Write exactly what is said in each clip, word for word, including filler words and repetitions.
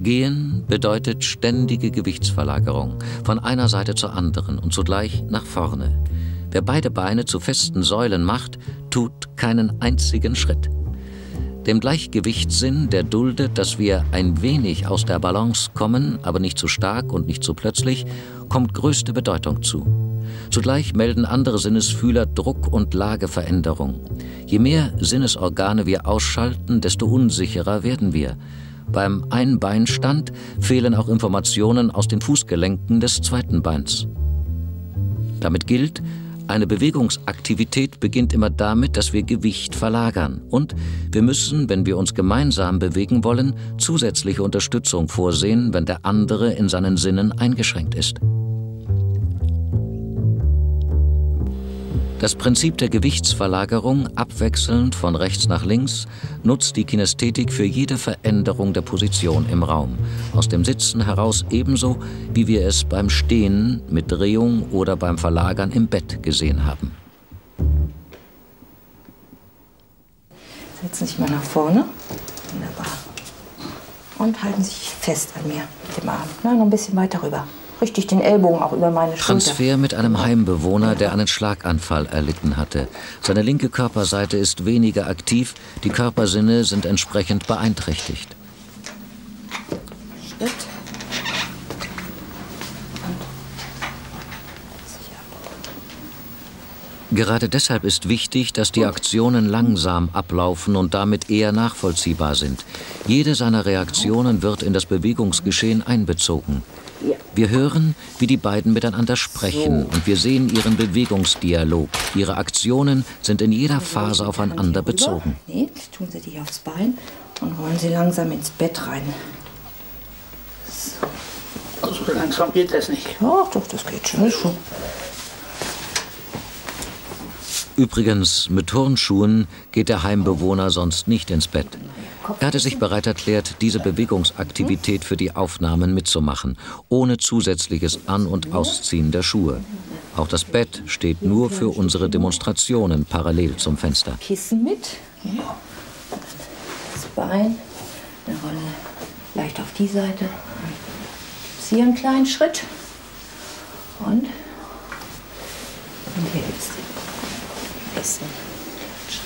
Gehen bedeutet ständige Gewichtsverlagerung von einer Seite zur anderen und zugleich nach vorne. Wer beide Beine zu festen Säulen macht, tut keinen einzigen Schritt. Dem Gleichgewichtssinn, der duldet, dass wir ein wenig aus der Balance kommen, aber nicht zu stark und nicht zu plötzlich, kommt größte Bedeutung zu. Zugleich melden andere Sinnesfühler Druck- und Lageveränderung. Je mehr Sinnesorgane wir ausschalten, desto unsicherer werden wir. Beim Einbeinstand fehlen auch Informationen aus den Fußgelenken des zweiten Beins. Damit gilt, eine Bewegungsaktivität beginnt immer damit, dass wir Gewicht verlagern. Und wir müssen, wenn wir uns gemeinsam bewegen wollen, zusätzliche Unterstützung vorsehen, wenn der andere in seinen Sinnen eingeschränkt ist. Das Prinzip der Gewichtsverlagerung, abwechselnd von rechts nach links, nutzt die Kinästhetik für jede Veränderung der Position im Raum. Aus dem Sitzen heraus ebenso, wie wir es beim Stehen mit Drehung oder beim Verlagern im Bett gesehen haben. Setzen Sie sich mal nach vorne. Wunderbar. Und halten Sie sich fest an mir mit dem Arm. Na, noch ein bisschen weiter rüber. Richtig den Ellbogen auch über meine Schulter. Transfer mit einem Heimbewohner, der einen Schlaganfall erlitten hatte. Seine linke Körperseite ist weniger aktiv, die Körpersinne sind entsprechend beeinträchtigt. Schritt. Gerade deshalb ist wichtig, dass die Aktionen langsam ablaufen und damit eher nachvollziehbar sind. Jede seiner Reaktionen wird in das Bewegungsgeschehen einbezogen. Wir hören, wie die beiden miteinander sprechen und wir sehen ihren Bewegungsdialog. Ihre Aktionen sind in jeder Phase aufeinander bezogen. Nee, tun Sie dich aufs Bein und rollen Sie langsam ins Bett rein. So. Also langsam geht das nicht. Ja, doch, das geht schon. schon. Übrigens, mit Turnschuhen geht der Heimbewohner sonst nicht ins Bett. Er hatte sich bereit erklärt, diese Bewegungsaktivität für die Aufnahmen mitzumachen, ohne zusätzliches An- und Ausziehen der Schuhe. Auch das Bett steht nur für unsere Demonstrationen parallel zum Fenster. Kissen mit. Das Bein, eine Rolle leicht auf die Seite. Hier einen kleinen Schritt. Und, und hier jetzt den nächsten Schritt.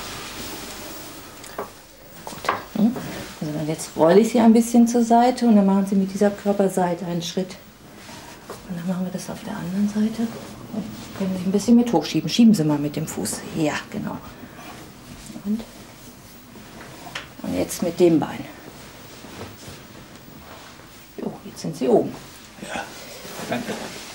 Gut. Also jetzt rolle ich sie ein bisschen zur Seite und dann machen Sie mit dieser Körperseite einen Schritt. Und dann machen wir das auf der anderen Seite. Und können Sie ein bisschen mit hochschieben. Schieben Sie mal mit dem Fuß. Ja, genau. Und, und jetzt mit dem Bein. Jo, jetzt sind Sie oben. Ja, danke.